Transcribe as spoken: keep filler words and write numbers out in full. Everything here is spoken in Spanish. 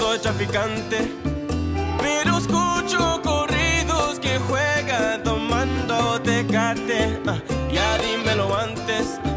soy traficante, pero escucho corridos que juegan tomando Tecate. uh, Ya dímelo antes.